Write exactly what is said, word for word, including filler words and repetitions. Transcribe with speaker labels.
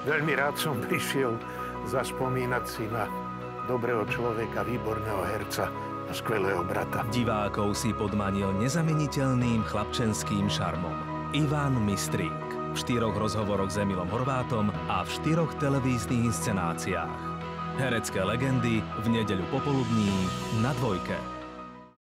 Speaker 1: Veľmi rád som prišiel zaspomínať si na dobrého človeka, výborného herca a skvelého brata.
Speaker 2: Divákov si podmanil nezameniteľným chlapčenským šarmom. Ivan Mistrík v štyroch rozhovoroch s Emilom Horvátom a v štyroch televíznych inscenáciách. Herecké legendy v nedeľu popoludní na Dvojke.